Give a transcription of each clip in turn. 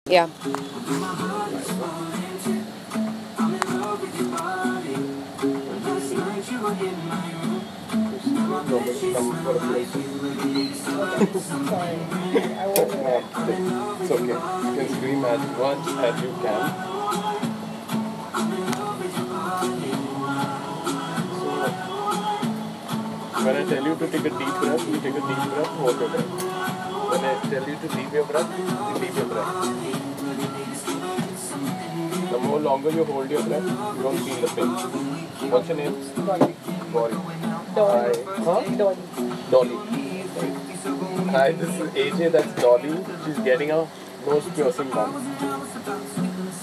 Yeah. It's okay. You can scream as much as you can. When I tell you to take a deep breath, you take a deep breath, hold your breath. When I tell you to leave your breath, you leave your breath. The more longer you hold your breath, you don't feel the pain. What's your name? Dolly. Dolly. Dolly. Hi. Huh? Dolly. Dolly. Hi, this is AJ, that's Dolly. She's getting a nose piercing done.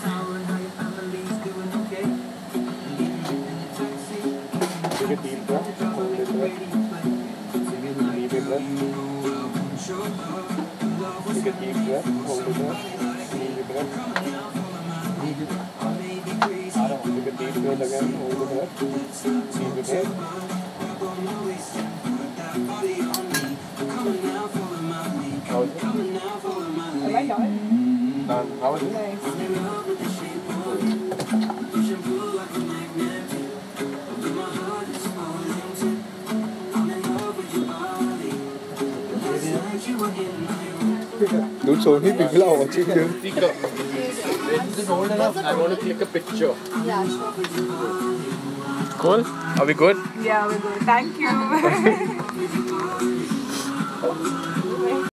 Take a deep breath, hold your breath. Leave your breath. Take a deep breath, hold your breath. Leave your breath. Take a deep breath again, hold your breath. Leave your breath. How is it? Am I done? Done. How is it? Nice. Dude, so many people are watching you. Just hold it up. I want to click a picture. Yeah, sure. Cool? Are we good? Yeah, we're good. Thank you.